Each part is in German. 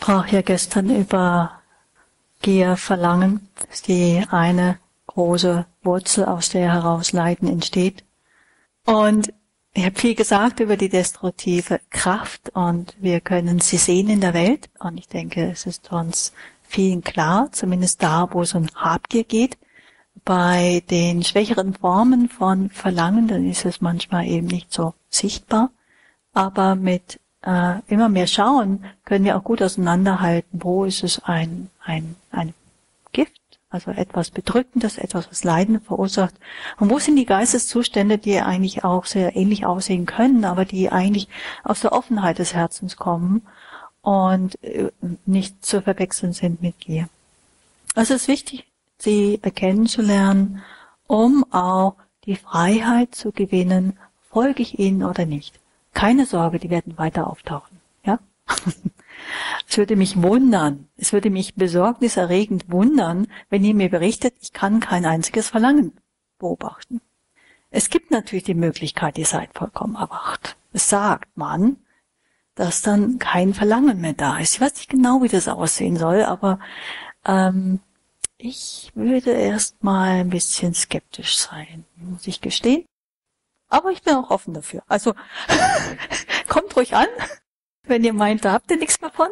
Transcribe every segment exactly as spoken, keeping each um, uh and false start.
sprach ja gestern über Gier, Verlangen. Das ist die eine große Wurzel, aus der heraus Leiden entsteht. Und ich habe viel gesagt über die destruktive Kraft und wir können sie sehen in der Welt. Und ich denke, es ist uns vielen klar, zumindest da, wo es um Habgier geht. Bei den schwächeren Formen von Verlangen, dann ist es manchmal eben nicht so sichtbar. Aber mit äh, immer mehr Schauen können wir auch gut auseinanderhalten, wo ist es ein, ein, ein Gift, also etwas Bedrückendes, etwas, was Leiden verursacht. Und wo sind die Geisteszustände, die eigentlich auch sehr ähnlich aussehen können, aber die eigentlich aus der Offenheit des Herzens kommen und nicht zu verwechseln sind mit Gier. Also es ist wichtig, sie erkennen zu lernen, um auch die Freiheit zu gewinnen, folge ich ihnen oder nicht. Keine Sorge, die werden weiter auftauchen. Ja? Es würde mich wundern, es würde mich besorgniserregend wundern, wenn ihr mir berichtet, ich kann kein einziges Verlangen beobachten. Es gibt natürlich die Möglichkeit, ihr seid vollkommen erwacht. Es sagt man, dass dann kein Verlangen mehr da ist. Ich weiß nicht genau, wie das aussehen soll, aber ähm, ich würde erst mal ein bisschen skeptisch sein, muss ich gestehen. Aber ich bin auch offen dafür. Also kommt ruhig an, wenn ihr meint, da habt ihr nichts mehr von.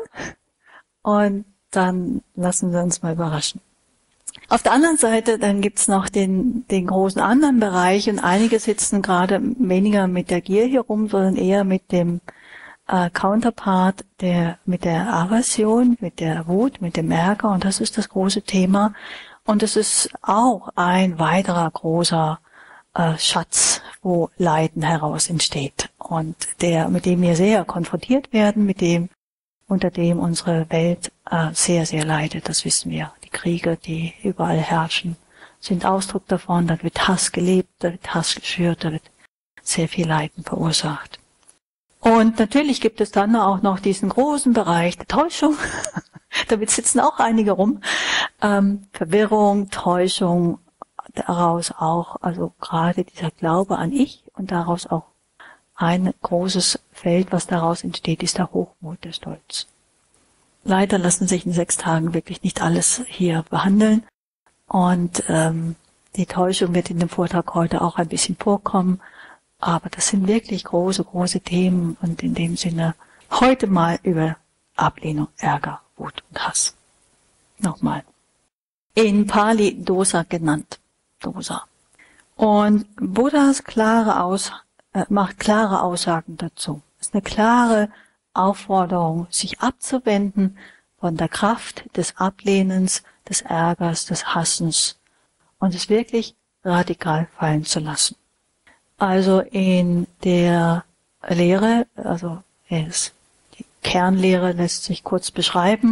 Und dann lassen wir uns mal überraschen. Auf der anderen Seite, dann gibt's noch den, den großen anderen Bereich und einige sitzen gerade weniger mit der Gier hier rum, sondern eher mit dem äh, Counterpart, der mit der Aversion, mit der Wut, mit dem Ärger. Und das ist das große Thema. Und es ist auch ein weiterer großer äh, Schatz, wo Leiden heraus entsteht. Und der, mit dem wir sehr konfrontiert werden, mit dem, unter dem unsere Welt äh, sehr, sehr leidet. Das wissen wir. Die Kriege, die überall herrschen, sind Ausdruck davon. Da wird Hass gelebt, da wird Hass geschürt, da wird sehr viel Leiden verursacht. Und natürlich gibt es dann auch noch diesen großen Bereich der Täuschung. Damit sitzen auch einige rum. Ähm, Verwirrung, Täuschung, daraus auch, also gerade dieser Glaube an Ich und daraus auch ein großes Feld, was daraus entsteht, ist der Hochmut, der Stolz. Leider lassen sich in sechs Tagen wirklich nicht alles hier behandeln und ähm, die Täuschung wird in dem Vortrag heute auch ein bisschen vorkommen, aber das sind wirklich große, große Themen und in dem Sinne heute mal über Ablehnung, Ärger, Wut und Hass. Nochmal. In Pali Dosa genannt. Dosa. Und Buddhas klare Aus, äh, macht klare Aussagen dazu. Es ist eine klare Aufforderung, sich abzuwenden von der Kraft des Ablehnens, des Ärgers, des Hassens und es wirklich radikal fallen zu lassen. Also in der Lehre, also es, die Kernlehre lässt sich kurz beschreiben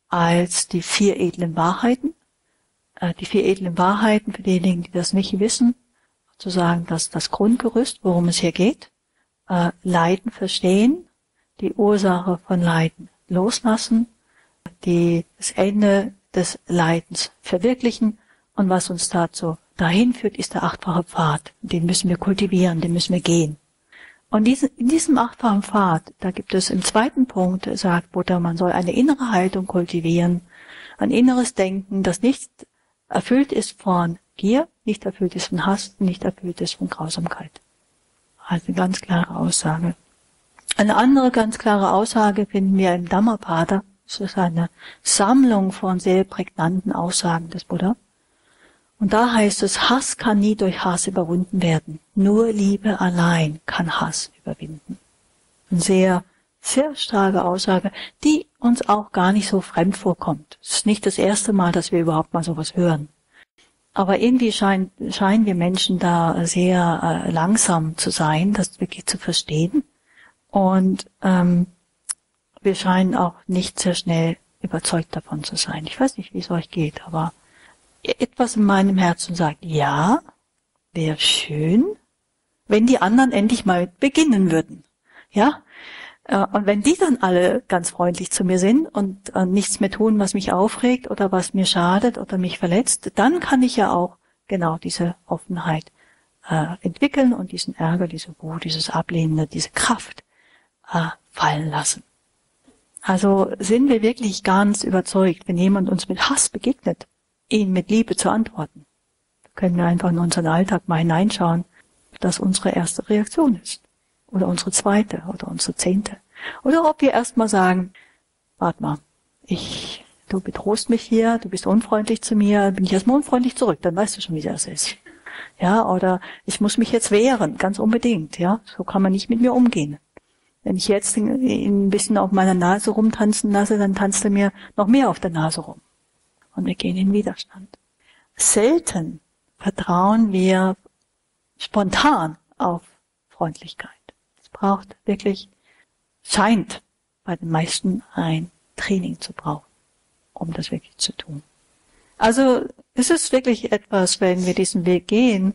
als die vier edlen Wahrheiten. Die vier edlen Wahrheiten, für diejenigen, die das nicht wissen, sozusagen das, das Grundgerüst, worum es hier geht. Äh, Leiden verstehen, die Ursache von Leiden loslassen, die, das Ende des Leidens verwirklichen und was uns dazu dahin führt, ist der achtfache Pfad. Den müssen wir kultivieren, den müssen wir gehen. Und diese, in diesem achtfachen Pfad, da gibt es im zweiten Punkt, sagt Buddha, man soll eine innere Haltung kultivieren, ein inneres Denken, das nicht erfüllt ist von Gier, nicht erfüllt ist von Hass, nicht erfüllt ist von Grausamkeit. Also eine ganz klare Aussage. Eine andere ganz klare Aussage finden wir im Dhammapada. Das ist eine Sammlung von sehr prägnanten Aussagen des Buddha. Und da heißt es, Hass kann nie durch Hass überwunden werden. Nur Liebe allein kann Hass überwinden. Eine sehr, sehr starke Aussage, die uns auch gar nicht so fremd vorkommt. Es ist nicht das erste Mal, dass wir überhaupt mal sowas hören. Aber irgendwie scheinen, scheinen wir Menschen da sehr äh, langsam zu sein, das wirklich zu verstehen. Und ähm, wir scheinen auch nicht sehr schnell überzeugt davon zu sein. Ich weiß nicht, wie es euch geht, aber etwas in meinem Herzen sagt, ja, wäre schön, wenn die anderen endlich mal beginnen würden. Ja, und wenn die dann alle ganz freundlich zu mir sind und nichts mehr tun, was mich aufregt oder was mir schadet oder mich verletzt, dann kann ich ja auch genau diese Offenheit äh, entwickeln und diesen Ärger, diese Wut, dieses Ablehnende, diese Kraft äh, fallen lassen. Also sind wir wirklich ganz überzeugt, wenn jemand uns mit Hass begegnet, ihn mit Liebe zu antworten. Da können wir einfach in unseren Alltag mal hineinschauen, ob das unsere erste Reaktion ist. Oder unsere zweite oder unsere zehnte. Oder ob wir erstmal sagen, warte mal, ich, du bedrohst mich hier, du bist unfreundlich zu mir, bin ich erstmal unfreundlich zurück, dann weißt du schon, wie das ist. Ja, oder ich muss mich jetzt wehren, ganz unbedingt, ja, so kann man nicht mit mir umgehen. Wenn ich jetzt ihn ein bisschen auf meiner Nase rumtanzen lasse, dann tanzt er mir noch mehr auf der Nase rum. Und wir gehen in Widerstand. Selten vertrauen wir spontan auf Freundlichkeit. Es braucht wirklich, scheint bei den meisten ein Training zu brauchen, um das wirklich zu tun. Also es ist wirklich etwas, wenn wir diesen Weg gehen,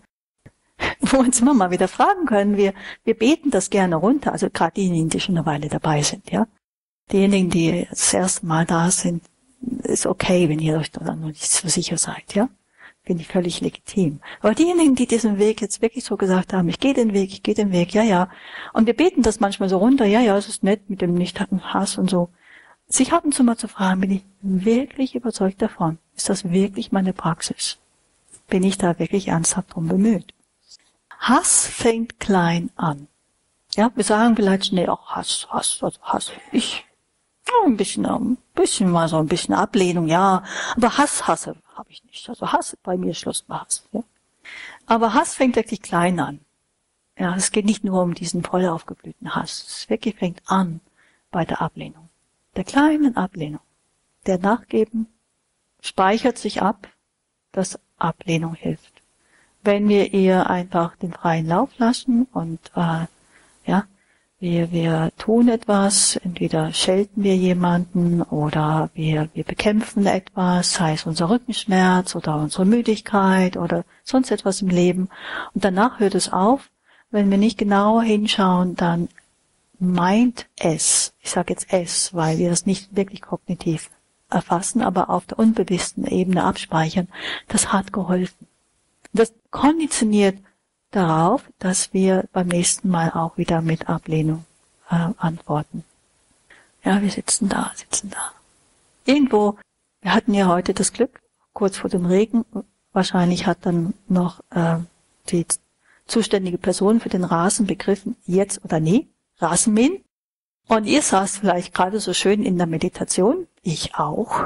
wo uns immer mal wieder fragen können, wir, wir beten das gerne runter, also gerade diejenigen, die schon eine Weile dabei sind, ja. Diejenigen, die das erste Mal da sind, ist okay, wenn ihr euch da noch nicht so sicher seid, ja. Finde ich völlig legitim. Aber diejenigen, die diesen Weg jetzt wirklich so gesagt haben, ich gehe den Weg, ich gehe den Weg, ja, ja. Und wir beten das manchmal so runter, ja, ja, es ist nett mit dem Nicht-Hass und so. Sich ab und zu mal zu fragen, bin ich wirklich überzeugt davon? Ist das wirklich meine Praxis? Bin ich da wirklich ernsthaft drum bemüht? Hass fängt klein an. Ja, wir sagen vielleicht schnell auch Hass, Hass, also Hass. Ich, ja, ein bisschen, ein bisschen mal so ein bisschen Ablehnung, ja. Aber Hass, Hasse habe ich nicht. Also Hass, bei mir Schluss bei Hass. Ja. Aber Hass fängt wirklich klein an. Ja, es geht nicht nur um diesen voll aufgeblühten Hass. Es wirklich fängt an bei der Ablehnung. Der kleinen Ablehnung. Der Nachgeben speichert sich ab, dass Ablehnung hilft. Wenn wir ihr einfach den freien Lauf lassen und äh, ja, wir wir tun etwas, entweder schelten wir jemanden oder wir wir bekämpfen etwas, sei es unser Rückenschmerz oder unsere Müdigkeit oder sonst etwas im Leben, und danach hört es auf. Wenn wir nicht genauer hinschauen, dann meint es, ich sage jetzt es, weil wir das nicht wirklich kognitiv erfassen, aber auf der unbewussten Ebene abspeichern, das hat geholfen. Das konditioniert darauf, dass wir beim nächsten Mal auch wieder mit Ablehnung äh, antworten. Ja, wir sitzen da, sitzen da. Irgendwo, wir hatten ja heute das Glück, kurz vor dem Regen, wahrscheinlich hat dann noch äh, die zuständige Person für den Rasen begriffen, jetzt oder nie, Rasenmähen. Und ihr saßt vielleicht gerade so schön in der Meditation, ich auch.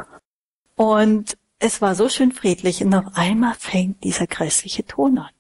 Und es war so schön friedlich und auf einmal fängt dieser grässliche Ton an.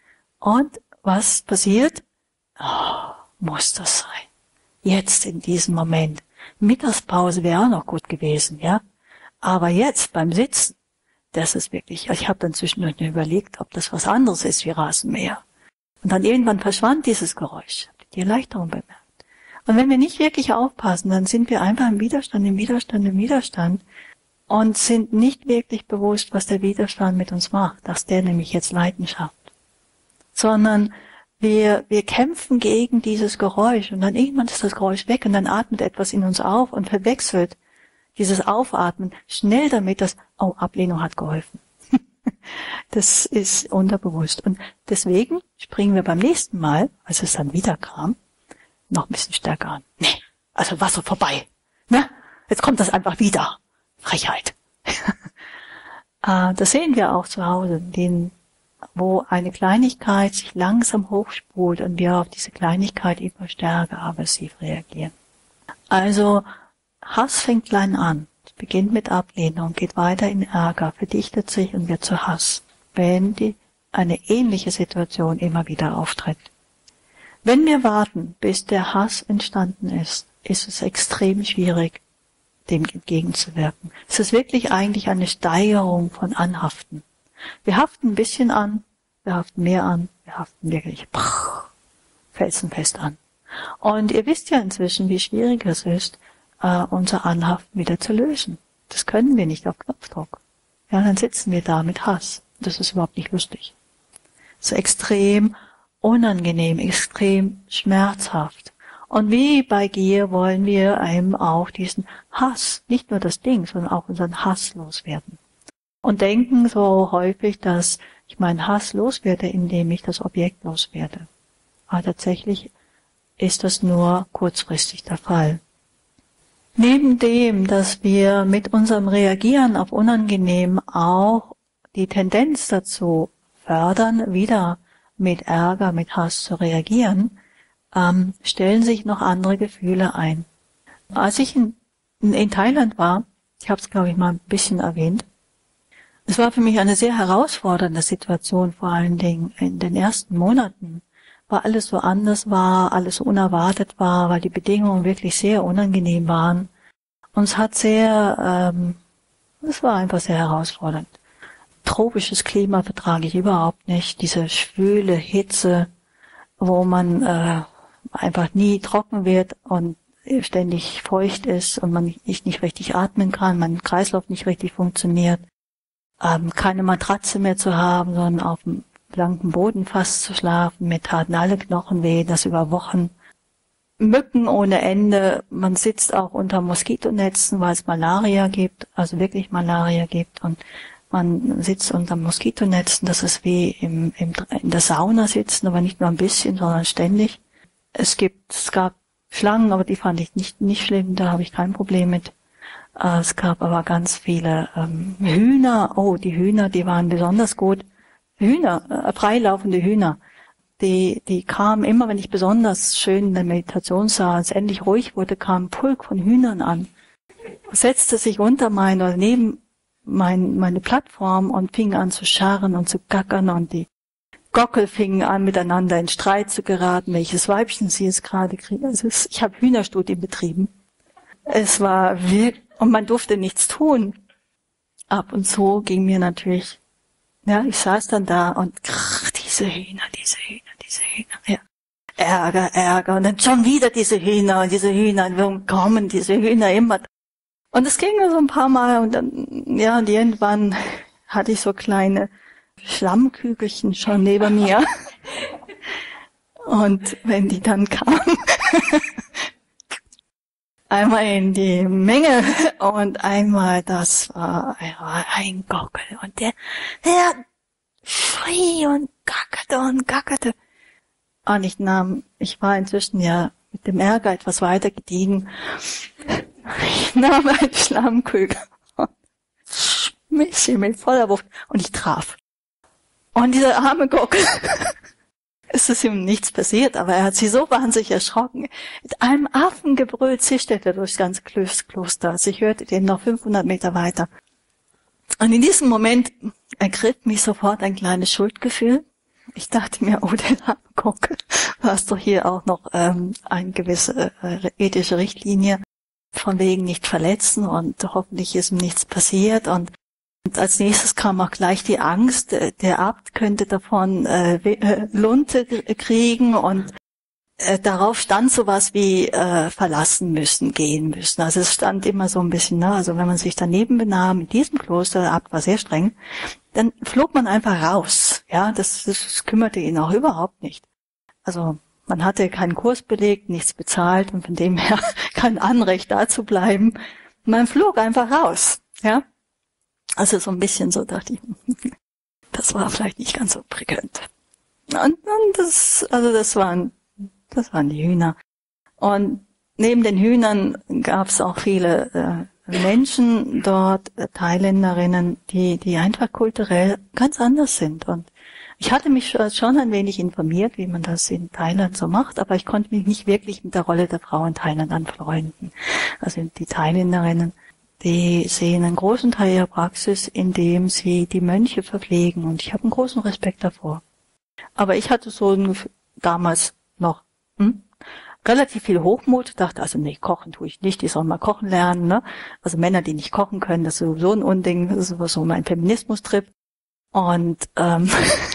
Und was passiert? Oh, muss das sein? Jetzt in diesem Moment. Mittagspause wäre auch noch gut gewesen, ja. Aber jetzt beim Sitzen, das ist wirklich, ich habe dann zwischendurch überlegt, ob das was anderes ist wie Rasenmäher. Und dann irgendwann verschwand dieses Geräusch. Habt ihr die Erleichterung bemerkt? Und wenn wir nicht wirklich aufpassen, dann sind wir einfach im Widerstand, im Widerstand, im Widerstand und sind nicht wirklich bewusst, was der Widerstand mit uns macht, dass der nämlich jetzt Leidenschaft. Sondern wir, wir kämpfen gegen dieses Geräusch und dann irgendwann ist das Geräusch weg und dann atmet etwas in uns auf und verwechselt dieses Aufatmen schnell damit, dass, oh, Ablehnung hat geholfen. Das ist unterbewusst. Und deswegen springen wir beim nächsten Mal, als es dann wieder kam, noch ein bisschen stärker an. Nee, also war so vorbei. Ne? Jetzt kommt das einfach wieder. Frechheit. Das sehen wir auch zu Hause, den, wo eine Kleinigkeit sich langsam hochspult und wir auf diese Kleinigkeit immer stärker aggressiv reagieren. Also Hass fängt klein an. Es beginnt mit Ablehnung, geht weiter in Ärger, verdichtet sich und wird zu Hass, wenn die, eine ähnliche Situation immer wieder auftritt. Wenn wir warten, bis der Hass entstanden ist, ist es extrem schwierig, dem entgegenzuwirken. Es ist wirklich eigentlich eine Steigerung von Anhaften. Wir haften ein bisschen an, wir haften mehr an, wir haften wirklich felsenfest an. Und ihr wisst ja inzwischen, wie schwierig es ist, Uh, unser Anhaften wieder zu lösen. Das können wir nicht auf Knopfdruck. Ja, dann sitzen wir da mit Hass. Das ist überhaupt nicht lustig. So extrem unangenehm, extrem schmerzhaft. Und wie bei Gier wollen wir einem auch diesen Hass, nicht nur das Ding, sondern auch unseren Hass loswerden. Und denken so häufig, dass ich meinen Hass loswerde, indem ich das Objekt loswerde. Aber tatsächlich ist das nur kurzfristig der Fall. Neben dem, dass wir mit unserem Reagieren auf Unangenehm auch die Tendenz dazu fördern, wieder mit Ärger, mit Hass zu reagieren, ähm, stellen sich noch andere Gefühle ein. Als ich in, in Thailand war, ich habe es glaube ich mal ein bisschen erwähnt, es war für mich eine sehr herausfordernde Situation, vor allen Dingen in den ersten Monaten, weil alles so anders war, alles so unerwartet war, weil die Bedingungen wirklich sehr unangenehm waren. Und es hat sehr, ähm, es war einfach sehr herausfordernd. Tropisches Klima vertrage ich überhaupt nicht, diese schwüle Hitze, wo man äh, einfach nie trocken wird und ständig feucht ist und man nicht, nicht richtig atmen kann, mein Kreislauf nicht richtig funktioniert, ähm, keine Matratze mehr zu haben, sondern auf dem blanken Boden fast zu schlafen, mir taten alle Knochen weh, das über Wochen. Mücken ohne Ende, man sitzt auch unter Moskitonetzen, weil es Malaria gibt, also wirklich Malaria gibt, und man sitzt unter Moskitonetzen, das ist wie im, im, in der Sauna sitzen, aber nicht nur ein bisschen, sondern ständig. Es gibt, es gab Schlangen, aber die fand ich nicht, nicht schlimm, da habe ich kein Problem mit. Äh, es gab aber ganz viele ähm, Hühner, oh, die Hühner, die waren besonders gut. Hühner, äh, freilaufende Hühner. Die, die kamen immer, wenn ich besonders schön in der Meditationssaal es endlich ruhig wurde, kam ein Pulk von Hühnern an, setzte sich unter mein oder neben mein, meine Plattform und fing an zu scharren und zu gackern, und die Gockel fingen an, miteinander in Streit zu geraten, welches Weibchen sie jetzt gerade kriegen. Also es, ich habe Hühnerstudien betrieben. Es war wirklich, und man durfte nichts tun. Ab und zu ging mir natürlich, ja, ich saß dann da und krach, diese Hühner, diese Hühner, diese Hühner, ja. Ärger, Ärger, und dann schon wieder diese Hühner, und diese Hühner, warum kommen diese Hühner immer? Und es ging so ein paar Mal, und dann, ja, und irgendwann hatte ich so kleine Schlammkügelchen schon neben mir. Und wenn die dann kamen, einmal in die Menge und einmal, das war ein Gockel, und der, der schrie und gackerte und gackerte. Und ich nahm, ich war inzwischen ja mit dem Ärger etwas weiter gediegen. Ich nahm einen Schlammkügel und schmiss ihn mit voller Wucht, und ich traf. Und dieser arme Gockel, es ist ihm nichts passiert, aber er hat sich so wahnsinnig erschrocken. Mit einem Affengebrüll zischte er durchs ganze Kloster. Also ich hörte den noch fünfhundert Meter weiter. Und in diesem Moment ergriff mich sofort ein kleines Schuldgefühl. Ich dachte mir, oh, der arme Gockel, du hast doch hier auch noch ähm, eine gewisse äh, ethische Richtlinie, von wegen nicht verletzen, und hoffentlich ist ihm nichts passiert. Und, und als nächstes kam auch gleich die Angst, der Abt könnte davon äh, Lunte kriegen, und äh, darauf stand sowas wie äh, verlassen müssen, gehen müssen. Also es stand immer so ein bisschen, ne? Also wenn man sich daneben benahm, in diesem Kloster, der Abt war sehr streng, dann flog man einfach raus. Ja, das, das kümmerte ihn auch überhaupt nicht. Also man hatte keinen Kurs belegt, nichts bezahlt, und von dem her kein Anrecht da zu bleiben. Man flog einfach raus, ja. Also so ein bisschen so dachte ich, das war vielleicht nicht ganz so prickelnd. Und, und das, also das waren, das waren die Hühner. Und neben den Hühnern gab es auch viele äh, Menschen dort, äh, Thailänderinnen, die, die einfach kulturell ganz anders sind. Und ich hatte mich schon ein wenig informiert, wie man das in Thailand so macht, aber ich konnte mich nicht wirklich mit der Rolle der Frau in Thailand anfreunden. Also die Thailänderinnen, die sehen einen großen Teil ihrer Praxis, indem sie die Mönche verpflegen, und ich habe einen großen Respekt davor. Aber ich hatte so ein, damals noch hm, relativ viel Hochmut, dachte also, nee, kochen tue ich nicht, die sollen mal kochen lernen, ne? Also Männer, die nicht kochen können, das ist sowieso ein Unding, das ist so mein Feminismus-Trip. Und ähm,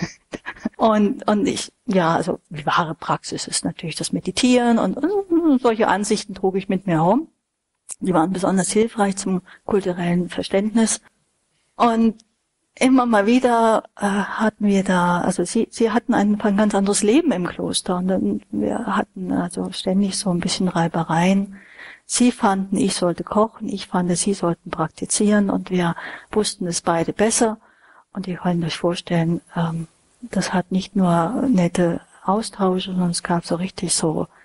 und und ich, ja, also die wahre Praxis ist natürlich das Meditieren, und, und solche Ansichten trug ich mit mir herum. Die waren besonders hilfreich zum kulturellen Verständnis. Und immer mal wieder äh, hatten wir da, also sie sie hatten ein, ein ganz anderes Leben im Kloster, und dann, wir hatten also ständig so ein bisschen Reibereien. Sie fanden, ich sollte kochen, ich fand, sie sollten praktizieren, und wir wussten es beide besser. Und ihr könnt euch vorstellen, ähm, das hat nicht nur nette Austausche, sondern es gab so richtig so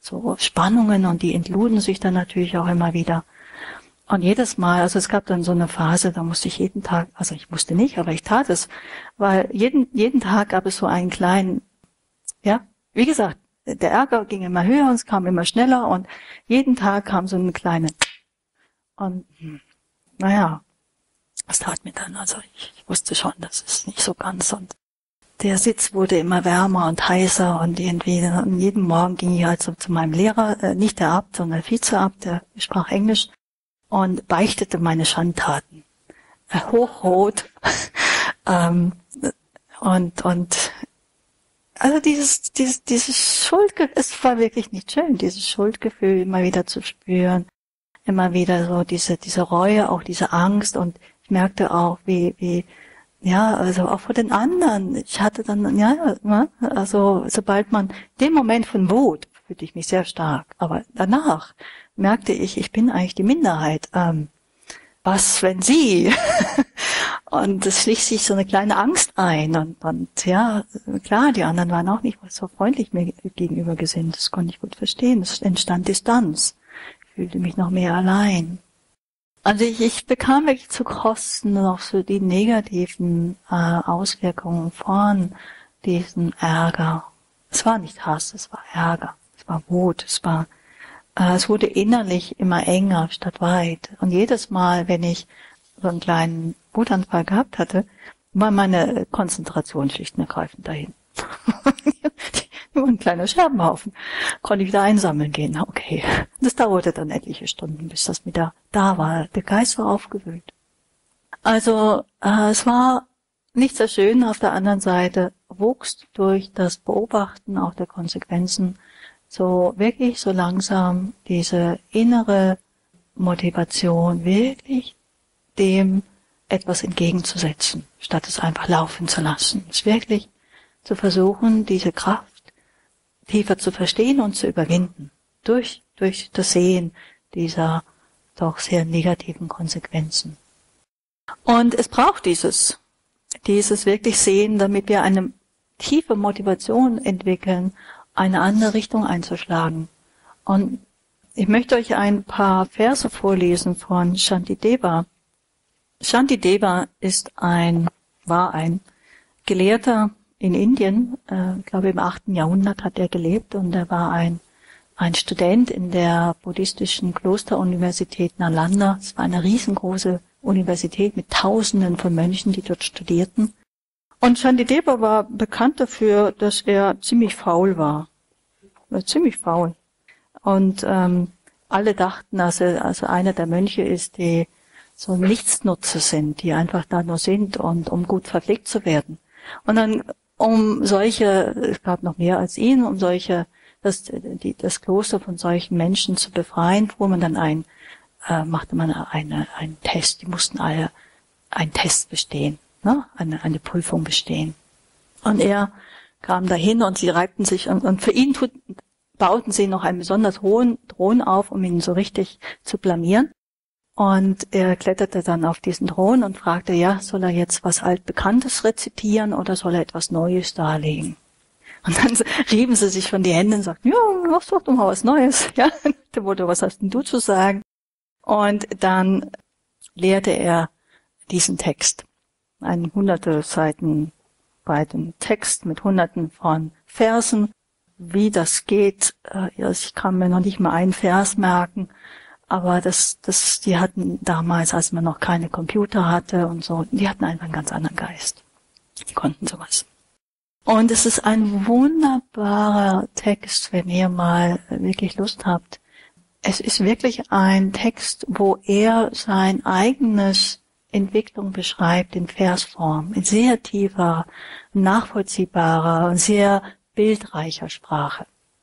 so Spannungen und die entluden sich dann natürlich auch immer wieder. Und jedes Mal, also es gab dann so eine Phase, da musste ich jeden Tag, also ich musste nicht, aber ich tat es, weil jeden, jeden Tag gab es so einen kleinen, ja, wie gesagt, der Ärger ging immer höher und es kam immer schneller und jeden Tag kam so eine kleine, und naja, das tat mir dann, also ich, ich wusste schon, das ist nicht so ganz, und der Sitz wurde immer wärmer und heißer und irgendwie, und jeden Morgen ging ich halt so zu meinem Lehrer, äh, nicht der Abt, sondern der Vizeabt, der sprach Englisch, und beichtete meine Schandtaten. Äh, hochrot. ähm, und, und, also dieses, dieses, dieses Schuldgefühl, es war wirklich nicht schön, dieses Schuldgefühl immer wieder zu spüren, immer wieder so diese, diese Reue, auch diese Angst, und ich merkte auch, wie, wie, ja, also auch vor den anderen. Ich hatte dann, ja, also sobald man, den Moment von Wut fühlte ich mich sehr stark, aber danach merkte ich, ich bin eigentlich die Minderheit. Ähm, was, wenn sie? Und es schlich sich so eine kleine Angst ein, und, und ja, klar, die anderen waren auch nicht so freundlich mir gegenüber gesinnt. Das konnte ich gut verstehen. Es entstand Distanz. Ich fühlte mich noch mehr allein. Also ich, ich bekam wirklich zu Kosten noch so die negativen äh, Auswirkungen von diesem Ärger. Es war nicht Hass, es war Ärger, es war Wut, es war, äh, es wurde innerlich immer enger statt weit. Und jedes Mal, wenn ich so einen kleinen Wutanfall gehabt hatte, war meine Konzentration schlicht und ergreifend dahin. Nur ein kleiner Scherbenhaufen. Konnte ich wieder einsammeln gehen. Okay. Das dauerte dann etliche Stunden, bis das wieder da war. Der Geist war aufgewühlt. Also, äh, es war nicht sehr schön. Auf der anderen Seite wuchs durch das Beobachten auch der Konsequenzen so wirklich so langsam diese innere Motivation, wirklich dem etwas entgegenzusetzen, statt es einfach laufen zu lassen. Es wirklich zu versuchen, diese Kraft tiefer zu verstehen und zu überwinden, durch, durch das Sehen dieser doch sehr negativen Konsequenzen. Und es braucht dieses, dieses wirklich Sehen, damit wir eine tiefe Motivation entwickeln, eine andere Richtung einzuschlagen. Und ich möchte euch ein paar Verse vorlesen von Shantideva. Shantideva ist ein, war ein Gelehrter in Indien, äh, ich glaube im achten Jahrhundert hat er gelebt, und er war ein, ein Student in der buddhistischen Klosteruniversität Nalanda. Es war eine riesengroße Universität mit Tausenden von Mönchen, die dort studierten. Und Shantideva war bekannt dafür, dass er ziemlich faul war. Er war ziemlich faul. Und ähm, alle dachten, dass er also einer der Mönche ist, die so Nichtsnutze sind, die einfach da nur sind, und um gut verpflegt zu werden. Und dann, um solche, es gab noch mehr als ihn, um solche, das, die, das Kloster von solchen Menschen zu befreien, fuhr man dann ein, äh, machte man eine, einen Test. Die mussten alle einen Test bestehen, ne? eine, eine Prüfung bestehen. Und er kam dahin, und sie reibten sich, und, und für ihn tut, bauten sie noch einen besonders hohen Thron auf, um ihn so richtig zu blamieren. Und er kletterte dann auf diesen Thron und fragte, ja, soll er jetzt was Altbekanntes rezitieren oder soll er etwas Neues darlegen? Und dann rieben sie sich von die Hände und sagten, ja, mach doch mal was Neues. Ja, da wurde, was hast denn du zu sagen? Und dann lehrte er diesen Text, einen hunderte Seiten breiten Text mit hunderten von Versen. Wie das geht, ich kann mir noch nicht mal einen Vers merken. Aber das, das, die hatten damals, als man noch keine Computer hatte und so, die hatten einfach einen ganz anderen Geist. Die konnten sowas. Und es ist ein wunderbarer Text, wenn ihr mal wirklich Lust habt. Es ist wirklich ein Text, wo er sein eigenes Entwicklung beschreibt in Versform, in sehr tiefer, nachvollziehbarer und sehr bildreicher Sprache,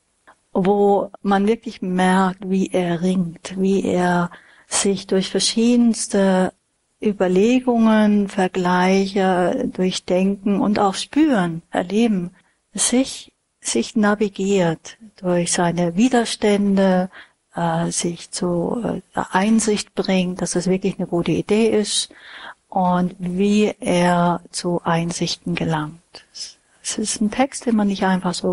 wo man wirklich merkt, wie er ringt, wie er sich durch verschiedenste Überlegungen, Vergleiche, Durchdenken und auch Spüren, Erleben, sich, sich navigiert durch seine Widerstände, äh, sich zu äh, Einsicht bringt, dass es wirklich eine gute Idee ist und wie er zu Einsichten gelangt. Es ist ein Text, den man nicht einfach so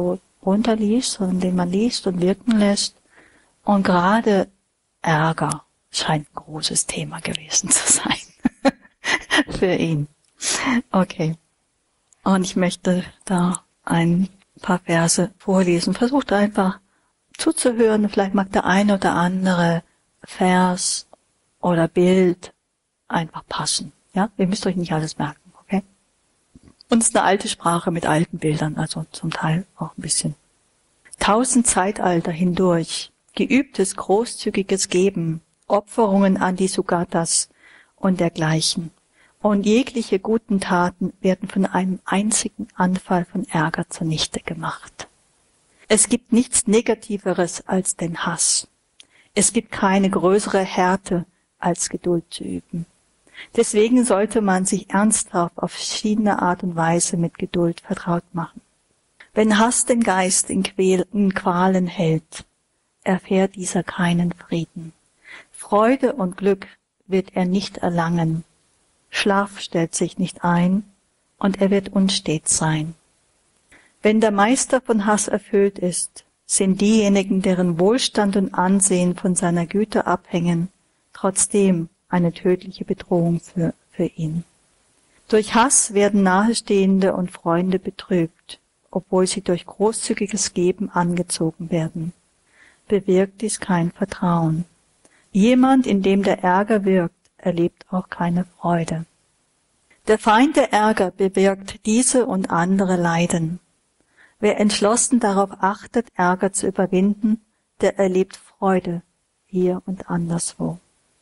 runterliest, sondern den man liest und wirken lässt. Und gerade Ärger scheint ein großes Thema gewesen zu sein für ihn. Okay. Und ich möchte da ein paar Verse vorlesen. Versucht einfach zuzuhören. Vielleicht mag der eine oder andere Vers oder Bild einfach passen. Ja, ihr müsst euch nicht alles merken, okay? Und es ist eine alte Sprache mit alten Bildern, also zum Teil auch ein bisschen. Tausend Zeitalter hindurch, geübtes, großzügiges Geben, Opferungen an die Sugatas und dergleichen. Und jegliche guten Taten werden von einem einzigen Anfall von Ärger zunichte gemacht. Es gibt nichts Negativeres als den Hass. Es gibt keine größere Härte als Geduld zu üben. Deswegen sollte man sich ernsthaft auf verschiedene Art und Weise mit Geduld vertraut machen. Wenn Hass den Geist in Qualen hält, erfährt dieser keinen Frieden. Freude und Glück wird er nicht erlangen. Schlaf stellt sich nicht ein und er wird unstet sein. Wenn der Meister von Hass erfüllt ist, sind diejenigen, deren Wohlstand und Ansehen von seiner Güte abhängen, trotzdem eine tödliche Bedrohung für, für ihn. Durch Hass werden Nahestehende und Freunde betrübt, obwohl sie durch großzügiges Geben angezogen werden. Bewirkt dies kein Vertrauen. Jemand, in dem der Ärger wirkt, erlebt auch keine Freude. Der Feind der Ärger bewirkt diese und andere Leiden. Wer entschlossen darauf achtet, Ärger zu überwinden, der erlebt Freude hier und anderswo.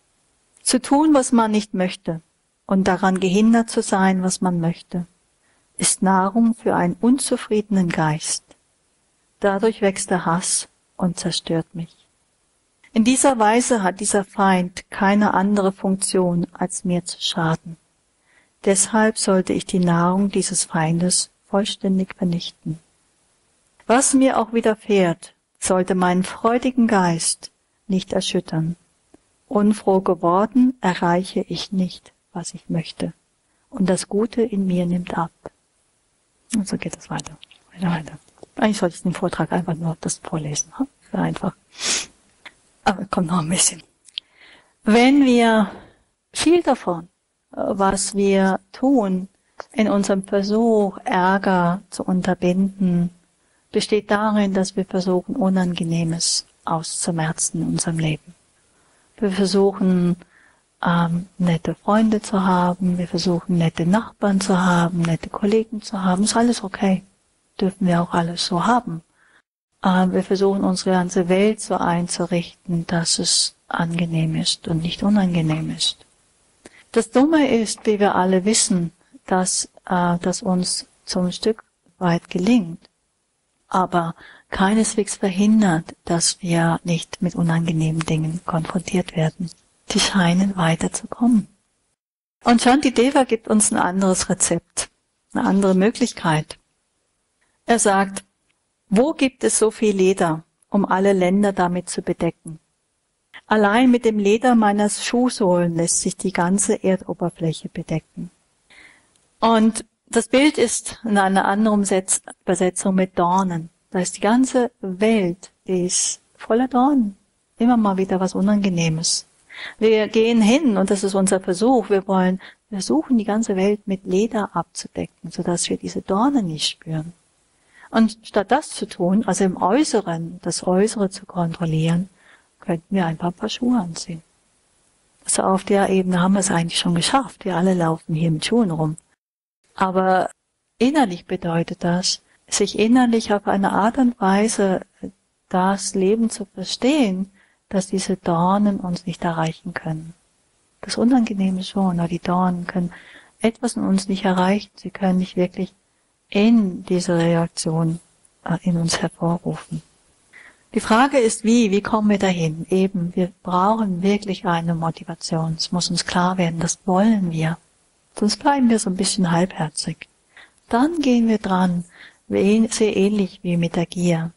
Zu tun, was man nicht möchte, und daran gehindert zu sein, was man möchte, ist Nahrung für einen unzufriedenen Geist. Dadurch wächst der Hass und zerstört mich. In dieser Weise hat dieser Feind keine andere Funktion, als mir zu schaden. Deshalb sollte ich die Nahrung dieses Feindes vollständig vernichten. Was mir auch widerfährt, sollte meinen freudigen Geist nicht erschüttern. Unfroh geworden, erreiche ich nicht, was ich möchte. Und das Gute in mir nimmt ab. Und so geht es weiter. Weiter, weiter. Eigentlich sollte ich den Vortrag einfach nur das vorlesen. Sehr einfach. Aber kommt noch ein bisschen. Wenn wir viel davon, was wir tun, in unserem Versuch, Ärger zu unterbinden, besteht darin, dass wir versuchen, Unangenehmes auszumerzen in unserem Leben. Wir versuchen, ähm, nette Freunde zu haben, wir versuchen, nette Nachbarn zu haben, nette Kollegen zu haben. Ist alles okay. Dürfen wir auch alles so haben. Ähm, wir versuchen, unsere ganze Welt so einzurichten, dass es angenehm ist und nicht unangenehm ist. Das Dumme ist, wie wir alle wissen, dass äh, das uns zum Stück weit gelingt, aber keineswegs verhindert, dass wir nicht mit unangenehmen Dingen konfrontiert werden. Die scheinen weiterzukommen. Und Shantideva gibt uns ein anderes Rezept, eine andere Möglichkeit. Er sagt, wo gibt es so viel Leder, um alle Länder damit zu bedecken? Allein mit dem Leder meiner Schuhsohlen lässt sich die ganze Erdoberfläche bedecken. Und das Bild ist in einer anderen Übersetzung mit Dornen. Da ist die ganze Welt, die ist voller Dornen. Immer mal wieder was Unangenehmes. Wir gehen hin, und das ist unser Versuch, wir wollen versuchen, die ganze Welt mit Leder abzudecken, sodass wir diese Dornen nicht spüren. Und statt das zu tun, also im Äußeren, das Äußere zu kontrollieren, könnten wir einfach ein paar Schuhe anziehen. Also auf der Ebene haben wir es eigentlich schon geschafft. Wir alle laufen hier mit Schuhen rum. Aber innerlich bedeutet das, sich innerlich auf eine Art und Weise das Leben zu verstehen, dass diese Dornen uns nicht erreichen können. Das Unangenehme schon, aber die Dornen können etwas in uns nicht erreichen. Sie können nicht wirklich in diese Reaktion in uns hervorrufen. Die Frage ist, wie? Wie kommen wir dahin? Eben, wir brauchen wirklich eine Motivation. Es muss uns klar werden, das wollen wir. Sonst bleiben wir so ein bisschen halbherzig. Dann gehen wir dran, sehr ähnlich wie mit der Gier.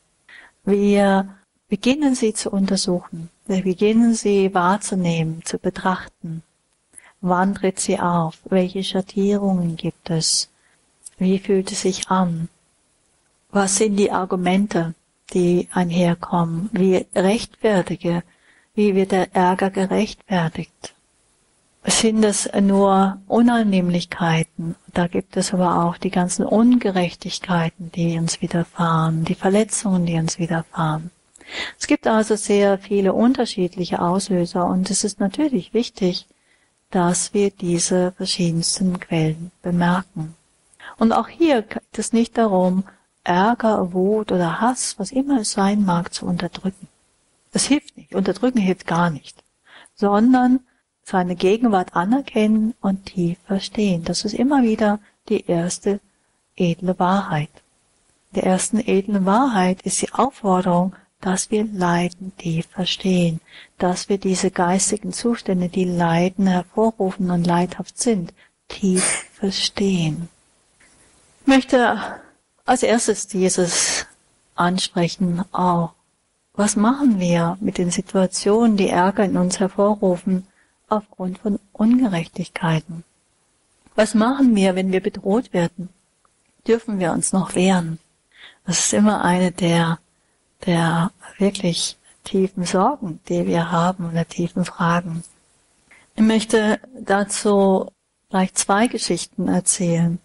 Wir beginnen sie zu untersuchen. Wir beginnen sie wahrzunehmen, zu betrachten. Wann tritt sie auf? Welche Schattierungen gibt es? Wie fühlt es sich an? Was sind die Argumente, die einherkommen? Wie rechtfertige, wie wird der Ärger gerechtfertigt? Sind es nur Unannehmlichkeiten? Da gibt es aber auch die ganzen Ungerechtigkeiten, die uns widerfahren, die Verletzungen, die uns widerfahren. Es gibt also sehr viele unterschiedliche Auslöser und es ist natürlich wichtig, dass wir diese verschiedensten Quellen bemerken. Und auch hier geht es nicht darum, Ärger, Wut oder Hass, was immer es sein mag, zu unterdrücken. Es hilft nicht. Unterdrücken hilft gar nicht. Sondern seine Gegenwart anerkennen und tief verstehen. Das ist immer wieder die erste edle Wahrheit. Der ersten edlen Wahrheit ist die Aufforderung, dass wir Leiden tief verstehen, dass wir diese geistigen Zustände, die Leiden hervorrufen und leidhaft sind, tief verstehen. Ich möchte als erstes dieses ansprechen auch. Was machen wir mit den Situationen, die Ärger in uns hervorrufen, aufgrund von Ungerechtigkeiten? Was machen wir, wenn wir bedroht werden? Dürfen wir uns noch wehren? Das ist immer eine der, der wirklich tiefen Sorgen, die wir haben, oder tiefen Fragen. Ich möchte dazu gleich zwei Geschichten erzählen.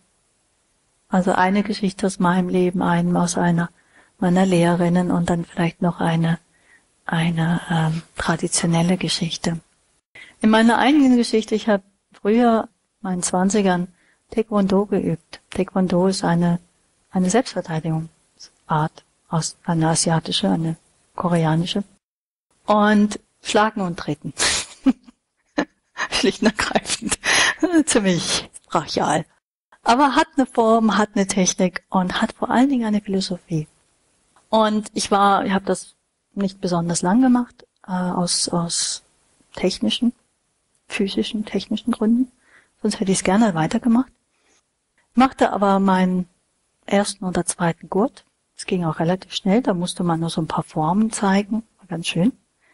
Also eine Geschichte aus meinem Leben, einen aus einer meiner Lehrerinnen und dann vielleicht noch eine, eine ähm, traditionelle Geschichte. In meiner eigenen Geschichte, ich habe früher in meinen Zwanzigern Taekwondo geübt. Taekwondo ist eine, eine Selbstverteidigungsart, aus eine asiatische, eine koreanische. Und Schlagen und Treten. Schlicht und ergreifend. Ziemlich brachial. Aber hat eine Form, hat eine Technik und hat vor allen Dingen eine Philosophie. Und ich war, ich habe das nicht besonders lang gemacht, äh, aus, aus technischen, physischen, technischen Gründen. Sonst hätte ich es gerne weitergemacht. Machte aber meinen ersten oder zweiten Gurt. Es ging auch relativ schnell, da musste man nur so ein paar Formen zeigen, war ganz schön.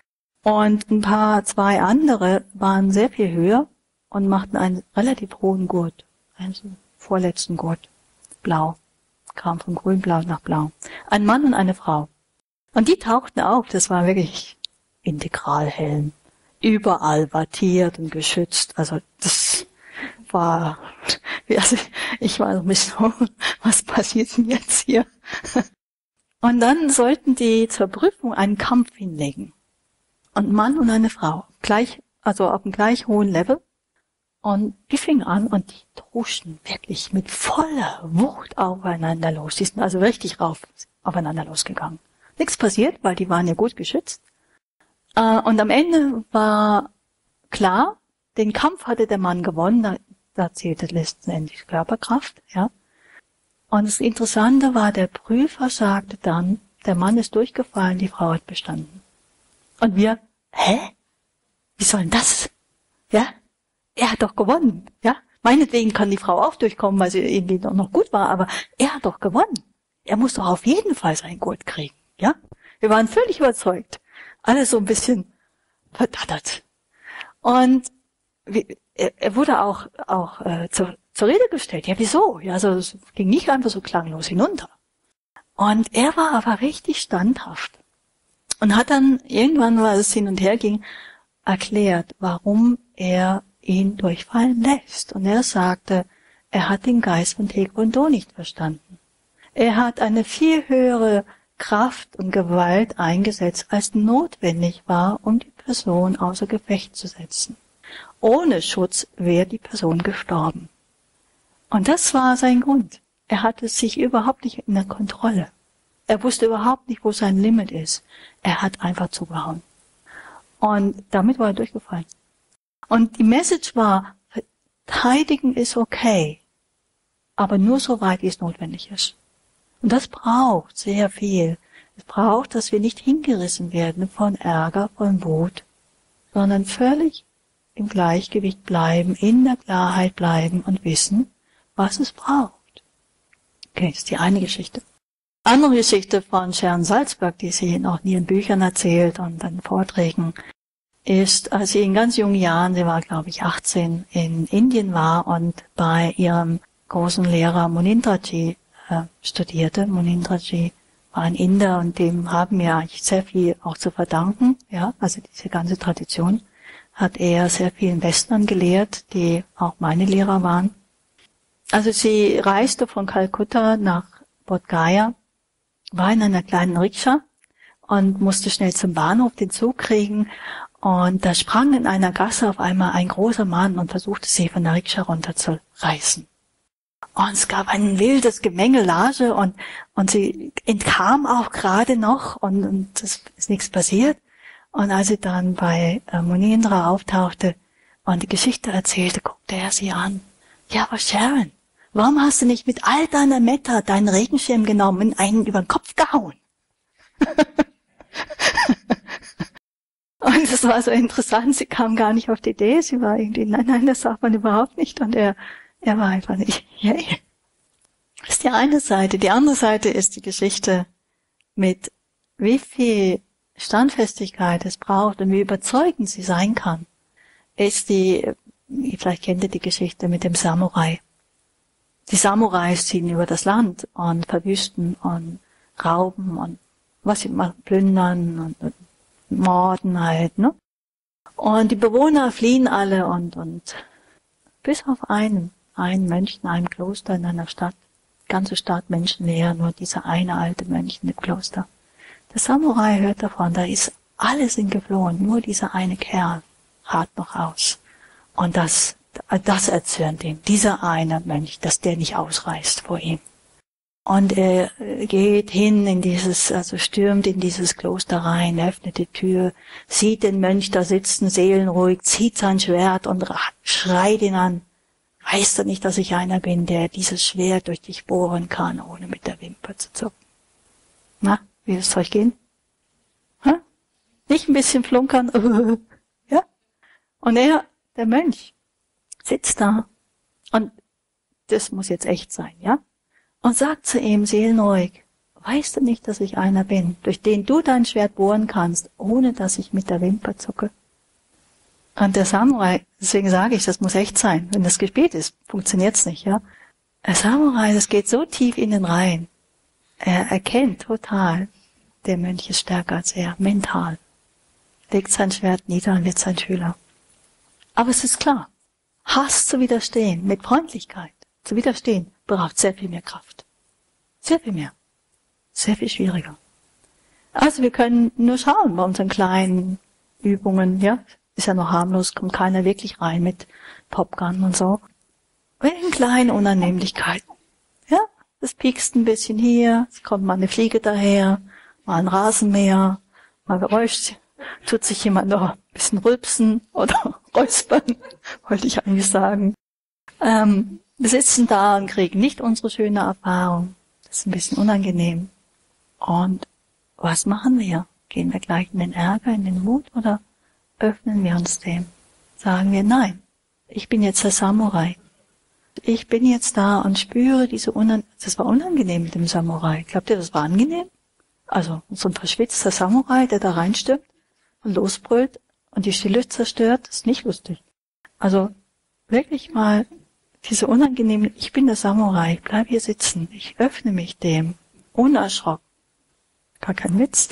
Und ein paar, zwei andere waren sehr viel höher und machten einen relativ hohen Gurt, einen vorletzten Gurt, blau, kam von grün-blau nach blau. Ein Mann und eine Frau. Und die tauchten auf, das war wirklich integral hellen. Überall wattiert und geschützt, also das war, also ich war so ein bisschen, was passiert denn jetzt hier? Und dann sollten die zur Prüfung einen Kampf hinlegen. Und Mann und eine Frau, gleich, also auf einem gleich hohen Level. Und die fingen an und die druschten wirklich mit voller Wucht aufeinander los. Die sind also richtig rauf aufeinander losgegangen. Nichts passiert, weil die waren ja gut geschützt. Und am Ende war klar, den Kampf hatte der Mann gewonnen, da, da zählte letztendlich Körperkraft, ja. Und das Interessante war, der Prüfer sagte dann, der Mann ist durchgefallen, die Frau hat bestanden. Und wir, hä? Wie soll denn das? Ja? Er hat doch gewonnen, ja? Meinetwegen kann die Frau auch durchkommen, weil sie irgendwie noch gut war, aber er hat doch gewonnen. Er muss doch auf jeden Fall sein Gurt kriegen, ja? Wir waren völlig überzeugt. Alles so ein bisschen verdattert. Und er wurde auch, auch äh, zur, zur Rede gestellt. Ja, wieso? Ja, also es ging nicht einfach so klanglos hinunter. Und er war aber richtig standhaft. Und hat dann irgendwann, weil es hin und her ging, erklärt, warum er ihn durchfallen lässt. Und er sagte, er hat den Geist von Taekwondo nicht verstanden. Er hat eine viel höhere Kraft und Gewalt eingesetzt, als notwendig war, um die Person außer Gefecht zu setzen. Ohne Schutz wäre die Person gestorben. Und das war sein Grund. Er hatte sich überhaupt nicht in der Kontrolle. Er wusste überhaupt nicht, wo sein Limit ist. Er hat einfach zugehauen. Und damit war er durchgefallen. Und die Message war, verteidigen ist okay, aber nur so weit, wie es notwendig ist. Und das braucht sehr viel. Es braucht, dass wir nicht hingerissen werden von Ärger, von Wut, sondern völlig im Gleichgewicht bleiben, in der Klarheit bleiben und wissen, was es braucht. Okay, das ist die eine Geschichte. Andere Geschichte von Sharon Salzberg, die sie in auch in ihren Büchern erzählt und in Vorträgen, ist, als sie in ganz jungen Jahren, sie war glaube ich achtzehn, in Indien war und bei ihrem großen Lehrer Munindraji äh, studierte. Munindraji war ein Inder und dem haben wir eigentlich sehr viel auch zu verdanken. Ja, also diese ganze Tradition hat er sehr vielen Western gelehrt, die auch meine Lehrer waren. Also sie reiste von Kalkutta nach Bodh Gaya, war in einer kleinen Rikscha und musste schnell zum Bahnhof den Zug kriegen. Und da sprang in einer Gasse auf einmal ein großer Mann und versuchte sie von der Rikscha runterzureißen. Und es gab ein wildes Gemengelage und, und sie entkam auch gerade noch und, und es ist nichts passiert. Und als sie dann bei äh, Munindra auftauchte und die Geschichte erzählte, guckte er sie an. Ja, aber Sharon, warum hast du nicht mit all deiner Metta deinen Regenschirm genommen und einen über den Kopf gehauen? Und es war so interessant, sie kam gar nicht auf die Idee, sie war irgendwie, nein, nein, das sagt man überhaupt nicht. Und er, er war einfach nicht, hey. Das ist die eine Seite. Die andere Seite ist die Geschichte mit wie viel Standfestigkeit es braucht und wie überzeugend sie sein kann, ist die, vielleicht kennt ihr die Geschichte mit dem Samurai. Die Samurais ziehen über das Land und verwüsten und rauben und was sie machen, plündern und, und morden halt, ne? Und die Bewohner fliehen alle und, und bis auf einen, einen Mönch in einem Kloster in einer Stadt, ganze Stadt menschenleer, nur dieser eine alte Mönch in dem Kloster. Der Samurai hört davon, da ist, alle sind geflohen, nur dieser eine Kerl hart noch aus. Und das, das erzürnt ihn, dieser eine Mönch, dass der nicht ausreißt vor ihm. Und er geht hin in dieses, also stürmt in dieses Kloster rein, öffnet die Tür, sieht den Mönch da sitzen, seelenruhig, zieht sein Schwert und schreit ihn an. Weißt du nicht, dass ich einer bin, der dieses Schwert durch dich bohren kann, ohne mit der Wimper zu zucken? Na, wie wird es euch gehen? Ha? Nicht ein bisschen flunkern? Ja? Und er, der Mönch, sitzt da und das muss jetzt echt sein, ja? Und sagt zu ihm seelenruhig, weißt du nicht, dass ich einer bin, durch den du dein Schwert bohren kannst, ohne dass ich mit der Wimper zucke? Und der Samurai, deswegen sage ich, das muss echt sein. Wenn das gespielt ist, funktioniert's nicht, ja? Der Samurai, das geht so tief in den Reihen. Er erkennt total, der Mönch ist stärker als er, mental. Legt sein Schwert nieder und wird sein Schüler. Aber es ist klar, Hass zu widerstehen, mit Freundlichkeit zu widerstehen, braucht sehr viel mehr Kraft. Sehr viel mehr. Sehr viel schwieriger. Also wir können nur schauen bei unseren kleinen Übungen, ja. Ist ja noch harmlos, kommt keiner wirklich rein mit Popgun und so. Wegen kleinen Unannehmlichkeiten. Ja, das piekst ein bisschen hier, es kommt mal eine Fliege daher, mal ein Rasenmäher, mal Geräusch, tut sich jemand noch ein bisschen rülpsen oder räuspern, wollte ich eigentlich sagen. Ähm, wir sitzen da und kriegen nicht unsere schöne Erfahrung. Das ist ein bisschen unangenehm. Und was machen wir? Gehen wir gleich in den Ärger, in den Wut oder öffnen wir uns dem? Sagen wir, nein, ich bin jetzt der Samurai. Ich bin jetzt da und spüre diese Unangenehmheit. Das war unangenehm mit dem Samurai. Glaubt ihr, das war angenehm? Also so ein verschwitzter Samurai, der da reinstirbt und losbrüllt und die Stille zerstört, ist nicht lustig. Also wirklich mal diese unangenehme, ich bin der Samurai, ich bleib hier sitzen, ich öffne mich dem, unerschrocken. Gar kein Witz.